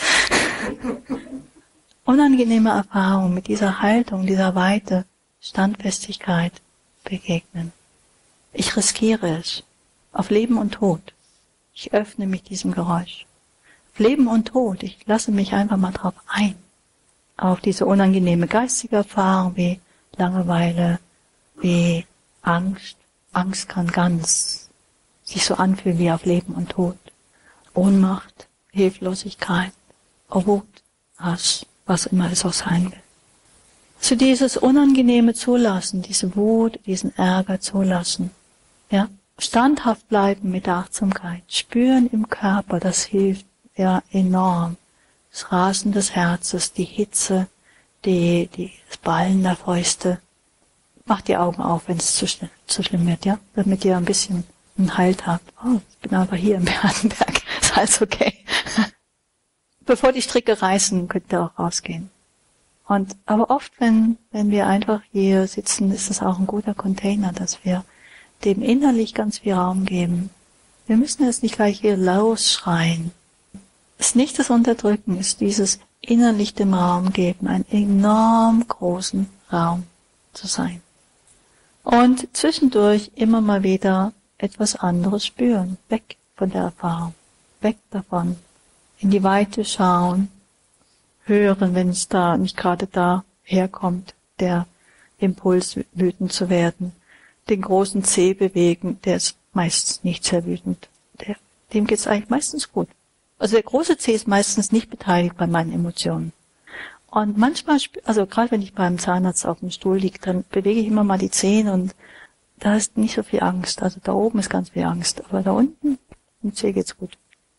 Unangenehme Erfahrung mit dieser Haltung, dieser Weite, Standfestigkeit begegnen. Ich riskiere es. Auf Leben und Tod. Ich öffne mich diesem Geräusch. Auf Leben und Tod. Ich lasse mich einfach mal drauf ein. Auf diese unangenehme geistige Erfahrung wie Langeweile, wie Angst. Angst kann ganz sich so anfühlen wie auf Leben und Tod. Ohnmacht, Hilflosigkeit, Wut, Hass, was immer es auch sein will. Zu dieses Unangenehme zulassen, diese Wut, diesen Ärger zulassen. Ja, standhaft bleiben mit der Achtsamkeit, spüren im Körper, das hilft ja enorm. Das Rasen des Herzens, die Hitze, die, die, das Ballen der Fäuste. Macht die Augen auf, wenn es zu, zu schlimm wird, ja, damit ihr ein bisschen einen Halt habt. Oh, ich bin aber hier im Beatenberg, ist alles okay. Bevor die Stricke reißen, könnt ihr auch rausgehen. Und, aber oft, wenn, wenn wir einfach hier sitzen, ist es auch ein guter Container, dass wir dem innerlich ganz viel Raum geben, Wir müssen es nicht gleich hier losschreien. Es ist nicht das Unterdrücken, es ist dieses innerlich dem Raum geben, einen enorm großen Raum zu sein. Und zwischendurch immer mal wieder etwas anderes spüren, weg von der Erfahrung, weg davon, in die Weite schauen, hören, wenn es da nicht gerade da herkommt, der Impuls, wütend zu werden, den großen Zeh bewegen, der ist meistens nicht sehr wütend, der, dem geht es eigentlich meistens gut. Also der große Zeh ist meistens nicht beteiligt bei meinen Emotionen. Und manchmal, also gerade wenn ich beim Zahnarzt auf dem Stuhl liege, dann bewege ich immer mal die Zehen und da ist nicht so viel Angst. Also da oben ist ganz viel Angst, aber da unten im Zeh geht's gut.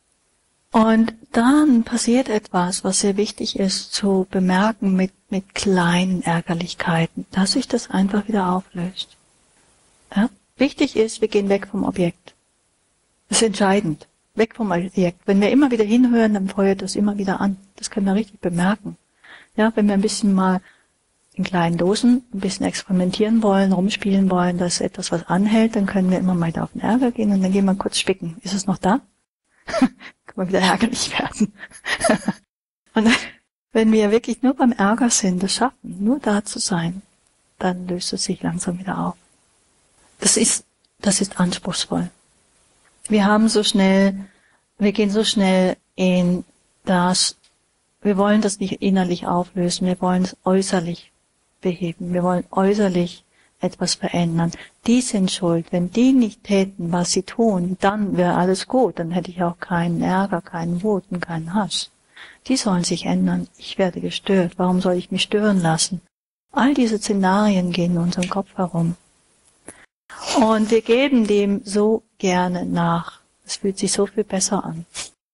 Und dann passiert etwas, was sehr wichtig ist zu bemerken mit, mit kleinen Ärgerlichkeiten, dass sich das einfach wieder auflöst. Ja? Wichtig ist, wir gehen weg vom Objekt. Das ist entscheidend. Weg vom Objekt. Wenn wir immer wieder hinhören, dann feuert das immer wieder an. Das können wir richtig bemerken. Ja, wenn wir ein bisschen mal in kleinen Dosen ein bisschen experimentieren wollen, rumspielen wollen, dass etwas was anhält, dann können wir immer mal wieder auf den Ärger gehen und dann gehen wir kurz spicken. Ist es noch da? Kann man wieder ärgerlich werden. Und wenn wir wirklich nur beim Ärger sind, das schaffen, nur da zu sein, dann löst es sich langsam wieder auf. Das ist, das ist anspruchsvoll. Wir haben so schnell, wir gehen so schnell in das, wir wollen das nicht innerlich auflösen, wir wollen es äußerlich beheben, wir wollen äußerlich etwas verändern. Die sind schuld. Wenn die nicht täten, was sie tun, dann wäre alles gut. Dann hätte ich auch keinen Ärger, keinen Wut und keinen Hass. Die sollen sich ändern. Ich werde gestört. Warum soll ich mich stören lassen? All diese Szenarien gehen in unserem Kopf herum. Und wir geben dem so gerne nach. Es fühlt sich so viel besser an.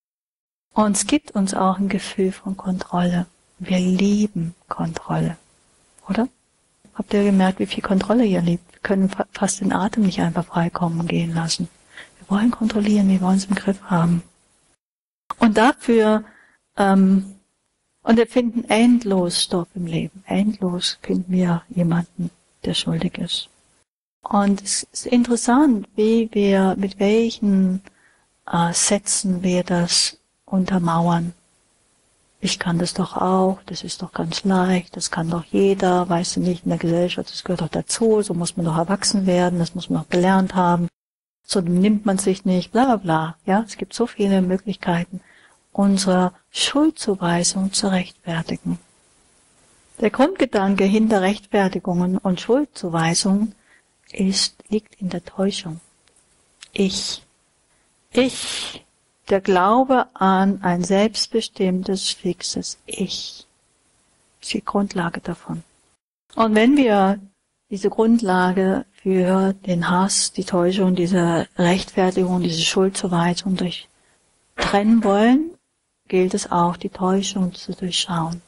Und es gibt uns auch ein Gefühl von Kontrolle. Wir lieben Kontrolle. Oder? Habt ihr gemerkt, wie viel Kontrolle ihr liebt? Wir können fast den Atem nicht einfach freikommen gehen lassen. Wir wollen kontrollieren, wir wollen es im Griff haben. Und dafür, ähm, und wir finden endlos Stoff im Leben. Endlos finden wir jemanden, der schuldig ist. Und es ist interessant, wie wir, mit welchen äh, Sätzen wir das untermauern. Ich kann das doch auch, das ist doch ganz leicht, das kann doch jeder, weißt du nicht, in der Gesellschaft, das gehört doch dazu, so muss man doch erwachsen werden, das muss man doch gelernt haben, so nimmt man sich nicht, bla bla bla. Ja, es gibt so viele Möglichkeiten, unsere Schuldzuweisung zu rechtfertigen. Der Grundgedanke hinter Rechtfertigungen und Schuldzuweisungen ist, liegt in der Täuschung. Ich, ich, der Glaube an ein selbstbestimmtes, fixes Ich ist die Grundlage davon. Und wenn wir diese Grundlage für den Hass, die Täuschung, diese Rechtfertigung, diese Schuldzuweisung durchtrennen wollen, gilt es auch, die Täuschung zu durchschauen.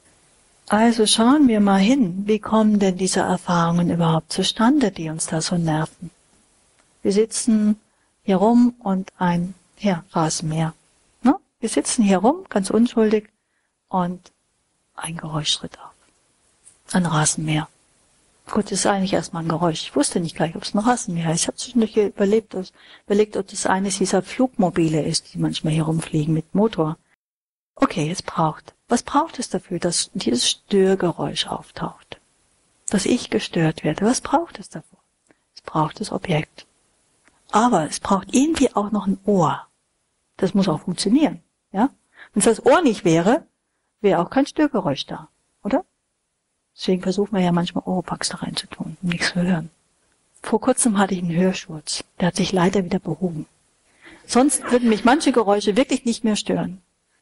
Also schauen wir mal hin, wie kommen denn diese Erfahrungen überhaupt zustande, die uns da so nerven. Wir sitzen hier rum und ein Ja, Rasenmäher. Ne? Wir sitzen hier rum, ganz unschuldig, und ein Geräusch tritt auf. Ein Rasenmäher. Gut, das ist eigentlich erstmal ein Geräusch. Ich wusste nicht gleich, ob es ein Rasenmäher ist. Ich habe zwischendurch überlebt, überlegt, ob das eines dieser Flugmobile ist, die manchmal hier rumfliegen mit Motor. Okay, es braucht. Was braucht es dafür, dass dieses Störgeräusch auftaucht? Dass ich gestört werde. Was braucht es davor? Es braucht das Objekt. Aber es braucht irgendwie auch noch ein Ohr. Das muss auch funktionieren, ja? Wenn es das Ohr nicht wäre, wäre auch kein Störgeräusch da, oder? Deswegen versuchen wir ja manchmal Oropax da reinzutun, um nichts zu hören. Vor kurzem hatte ich einen Hörschurz. Der hat sich leider wieder behoben. Sonst würden mich manche Geräusche wirklich nicht mehr stören.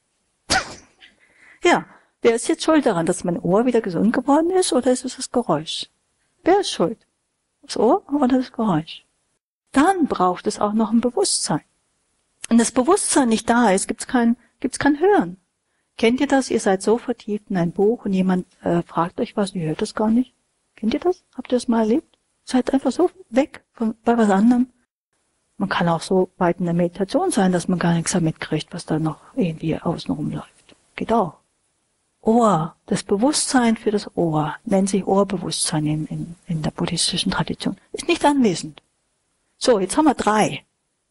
Ja, wer ist jetzt schuld daran, dass mein Ohr wieder gesund geworden ist, oder ist es das Geräusch? Wer ist schuld? Das Ohr oder das Geräusch? Dann braucht es auch noch ein Bewusstsein. Wenn das Bewusstsein nicht da ist, gibt's kein, gibt's kein Hören. Kennt ihr das? Ihr seid so vertieft in ein Buch und jemand äh, fragt euch was, ihr hört das gar nicht. Kennt ihr das? Habt ihr das mal erlebt? Seid einfach so weg von, bei was anderem. Man kann auch so weit in der Meditation sein, dass man gar nichts damit kriegt, was da noch irgendwie außenrum läuft. Geht auch. Ohr, das Bewusstsein für das Ohr, nennt sich Ohrbewusstsein in, in, in der buddhistischen Tradition, ist nicht anwesend. So, jetzt haben wir drei.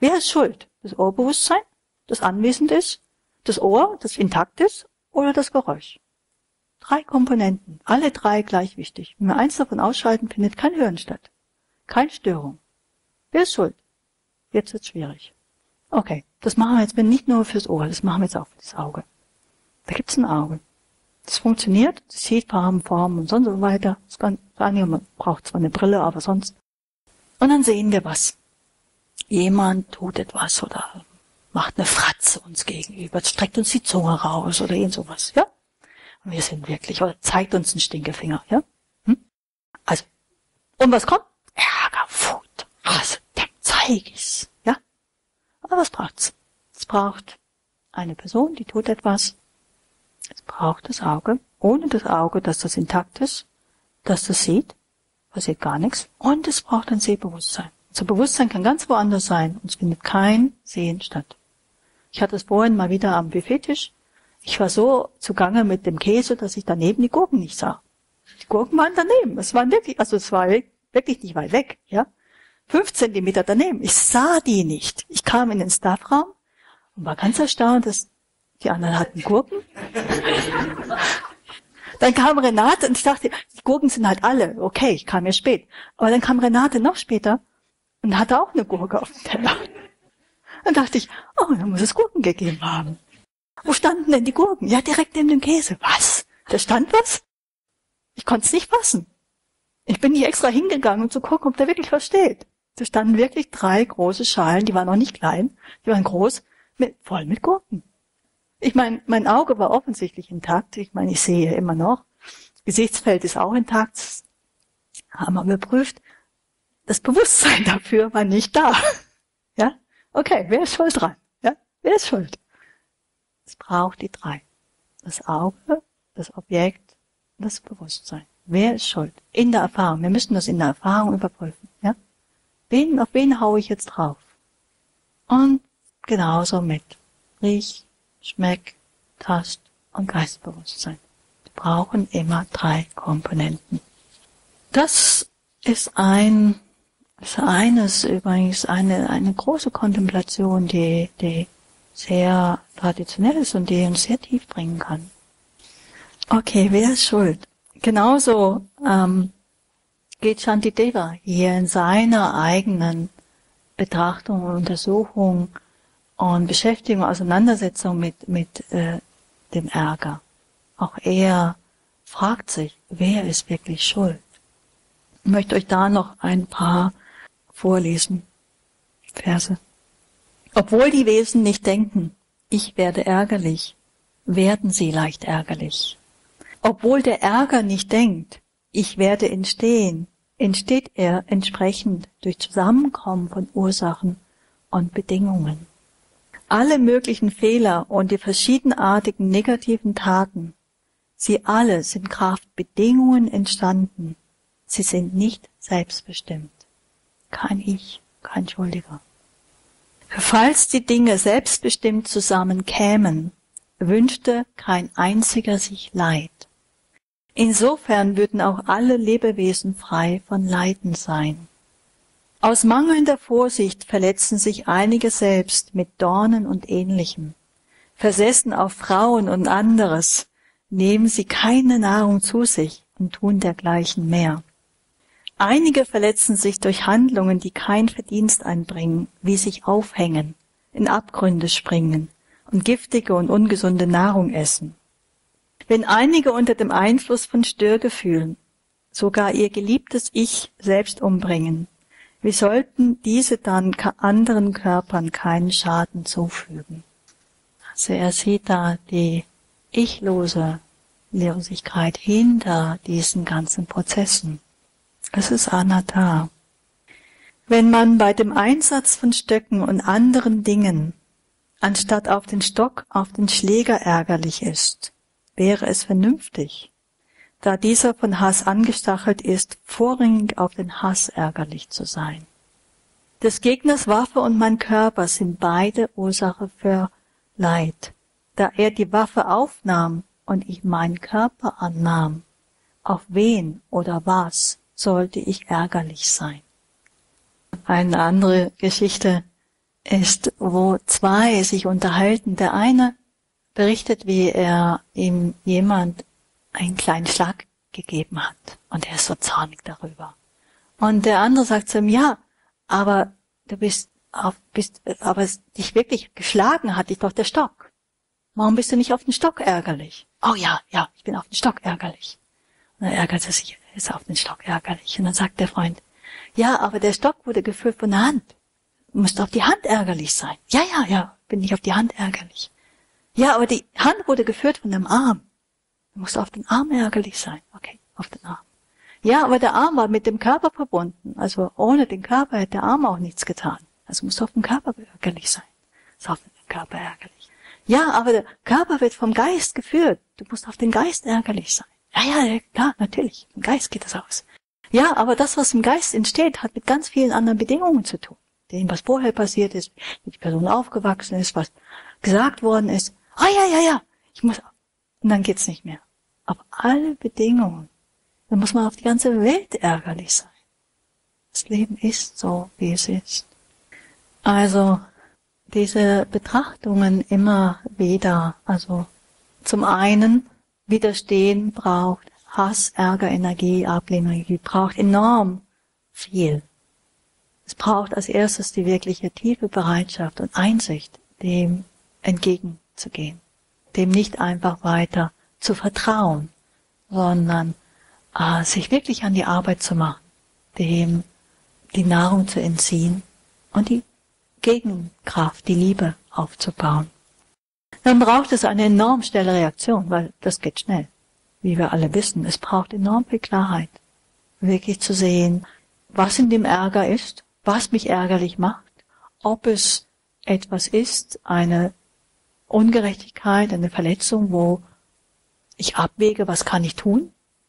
Wer ist schuld? Das Ohrbewusstsein, das anwesend ist, das Ohr, das intakt ist, oder das Geräusch? Drei Komponenten, alle drei gleich wichtig. Wenn wir eins davon ausschalten, findet kein Hören statt. Keine Störung. Wer ist schuld? Jetzt wird's schwierig. Okay, das machen wir jetzt nicht nur fürs Ohr, das machen wir jetzt auch für das Auge. Da gibt's ein Auge. Das funktioniert, das sieht Farben, Formen und sonst so weiter. Das kann, man braucht zwar eine Brille, aber sonst. Und dann sehen wir was. Jemand tut etwas oder macht eine Fratze uns gegenüber, streckt uns die Zunge raus oder irgend sowas, ja? Und wir sind wirklich, oder zeigt uns einen Stinkefinger, ja? Hm? Also, und was kommt? Ärger, Wut, Hass, dem zeig ich's, ja? Aber was braucht's? Es braucht eine Person, die tut etwas. Es braucht das Auge. Ohne das Auge, dass das intakt ist, dass das sieht, passiert gar nichts. Und es braucht ein Sehbewusstsein. Unser Bewusstsein kann ganz woanders sein und es findet kein Sehen statt. Ich hatte es vorhin mal wieder am Buffettisch. Ich war so zugange mit dem Käse, dass ich daneben die Gurken nicht sah. Die Gurken waren daneben. Es waren wirklich, also es war wirklich nicht weit weg, ja. Fünf Zentimeter daneben. Ich sah die nicht. Ich kam in den Staffraum und war ganz erstaunt, dass die anderen hatten Gurken. Dann kam Renate und ich dachte, die Gurken sind halt alle. Okay, ich kam ja spät. Aber dann kam Renate noch später und hatte auch eine Gurke auf dem Teller. Dann dachte ich, oh, da muss es Gurken gegeben haben. Wo standen denn die Gurken? Ja, direkt neben dem Käse. Was? Da stand was? Ich konnte es nicht fassen. Ich bin nicht extra hingegangen, um zu gucken, ob da wirklich was steht. Da standen wirklich drei große Schalen, die waren noch nicht klein, die waren groß, mit, voll mit Gurken. Ich meine, mein Auge war offensichtlich intakt. Ich meine, ich sehe immer noch. Das Gesichtsfeld ist auch intakt. Das haben wir überprüft. Das Bewusstsein dafür war nicht da. Ja? Okay, wer ist schuld dran? Ja? Wer ist schuld? Es braucht die drei. Das Auge, das Objekt und das Bewusstsein. Wer ist schuld? In der Erfahrung. Wir müssen das in der Erfahrung überprüfen. Ja? Wen, auf wen haue ich jetzt drauf? Und genauso mit Riech, Schmeck, Tast und Geistbewusstsein. Wir brauchen immer drei Komponenten. Das ist ein, ist eines übrigens eine, eine große Kontemplation, die, die sehr traditionell ist und die uns sehr tief bringen kann. Okay, wer ist schuld? Genauso ähm, geht Shantideva hier in seiner eigenen Betrachtung und Untersuchung und Beschäftigung, Auseinandersetzung mit, mit äh, dem Ärger. Auch er fragt sich, wer ist wirklich schuld? Ich möchte euch da noch ein paar vorlesen, Verse. Obwohl die Wesen nicht denken, ich werde ärgerlich, werden sie leicht ärgerlich. Obwohl der Ärger nicht denkt, ich werde entstehen, entsteht er entsprechend durch Zusammenkommen von Ursachen und Bedingungen. Alle möglichen Fehler und die verschiedenartigen negativen Taten, sie alle sind Kraft Bedingungen entstanden. Sie sind nicht selbstbestimmt. Kein Ich, kein Schuldiger. Falls die Dinge selbstbestimmt zusammenkämen, wünschte kein einziger sich Leid. Insofern würden auch alle Lebewesen frei von Leiden sein. Aus mangelnder Vorsicht verletzen sich einige selbst mit Dornen und Ähnlichem. Versessen auf Frauen und anderes, nehmen sie keine Nahrung zu sich und tun dergleichen mehr. Einige verletzen sich durch Handlungen, die kein Verdienst einbringen, wie sich aufhängen, in Abgründe springen und giftige und ungesunde Nahrung essen. Wenn einige unter dem Einfluss von Störgefühlen sogar ihr geliebtes Ich selbst umbringen, wie sollten diese dann anderen Körpern keinen Schaden zufügen? Also er sieht da die ichlose Losigkeit hinter diesen ganzen Prozessen. Es ist Anatta. Wenn man bei dem Einsatz von Stöcken und anderen Dingen anstatt auf den Stock auf den Schläger ärgerlich ist, wäre es vernünftig, da dieser von Hass angestachelt ist, vorrangig auf den Hass ärgerlich zu sein. Des Gegners Waffe und mein Körper sind beide Ursache für Leid, da er die Waffe aufnahm und ich meinen Körper annahm. Auf wen oder was sollte ich ärgerlich sein? Eine andere Geschichte ist, wo zwei sich unterhalten. Der eine berichtet, wie er ihm jemand einen kleinen Schlag gegeben hat. Und er ist so zornig darüber. Und der andere sagt zu ihm, ja, aber du bist, auf, bist aber dich wirklich geschlagen hat dich doch der Stock. Warum bist du nicht auf den Stock ärgerlich? Oh ja, ja, ich bin auf den Stock ärgerlich. Und dann ärgert er sich, er ist auf den Stock ärgerlich. Und dann sagt der Freund, ja, aber der Stock wurde geführt von der Hand. Du musst auf die Hand ärgerlich sein. Ja, ja, ja, bin ich auf die Hand ärgerlich. Ja, aber die Hand wurde geführt von dem Arm. Du musst auf den Arm ärgerlich sein. Okay, auf den Arm. Ja, aber der Arm war mit dem Körper verbunden. Also ohne den Körper hätte der Arm auch nichts getan. Also musst du auf den Körper ärgerlich sein. Ist auf den Körper ärgerlich. Ja, aber der Körper wird vom Geist geführt. Du musst auf den Geist ärgerlich sein. Ja, ja, klar, natürlich. Im Geist geht das aus. Ja, aber das, was im Geist entsteht, hat mit ganz vielen anderen Bedingungen zu tun. Dem, was vorher passiert ist, wie die Person aufgewachsen ist, was gesagt worden ist. Ah, ja, ja, ja, ich muss, und dann geht's nicht mehr. Auf alle Bedingungen. Dann muss man auf die ganze Welt ärgerlich sein. Das Leben ist so, wie es ist. Also, diese Betrachtungen immer wieder, also, zum einen, Widerstehen braucht Hass, Ärger, Energie, Ablehnung, Energie, braucht enorm viel. Es braucht als erstes die wirkliche tiefe Bereitschaft und Einsicht, dem entgegenzugehen, dem nicht einfach weiter zu vertrauen, sondern äh, sich wirklich an die Arbeit zu machen, dem die Nahrung zu entziehen und die Gegenkraft, die Liebe aufzubauen. Dann braucht es eine enorm schnelle Reaktion, weil das geht schnell. Wie wir alle wissen, es braucht enorm viel Klarheit, wirklich zu sehen, was in dem Ärger ist, was mich ärgerlich macht, ob es etwas ist, eine Ungerechtigkeit, eine Verletzung, wo ich abwäge, was kann ich tun,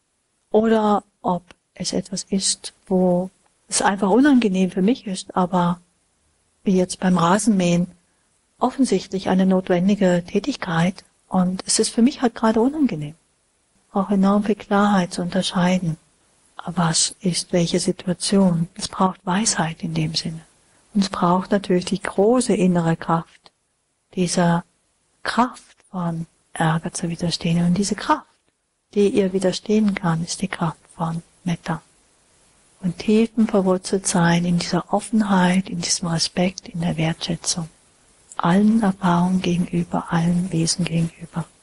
oder ob es etwas ist, wo es einfach unangenehm für mich ist, aber wie jetzt beim Rasenmähen, offensichtlich eine notwendige Tätigkeit und es ist für mich halt gerade unangenehm. Auch enorm viel Klarheit zu unterscheiden. Was ist welche Situation? Es braucht Weisheit in dem Sinne. Und es braucht natürlich die große innere Kraft, dieser Kraft von Ärger zu widerstehen. Und diese Kraft, die ihr widerstehen kann, ist die Kraft von Metta. Und tiefen verwurzelt sein in dieser Offenheit, in diesem Respekt, in der Wertschätzung. Allen Erfahrungen gegenüber, allen Wesen gegenüber.